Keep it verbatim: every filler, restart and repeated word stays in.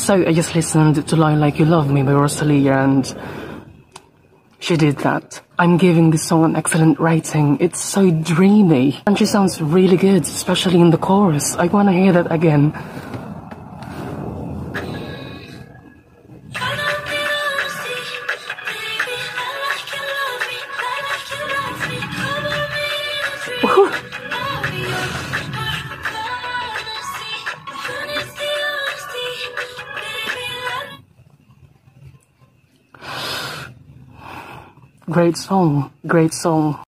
So I just listened to Lie Like You Love Me by ROSALÍA, and she did that. I'm giving this song an excellent rating. It's so dreamy, and she sounds really good, especially in the chorus. I wanna hear that again. Great song, great song.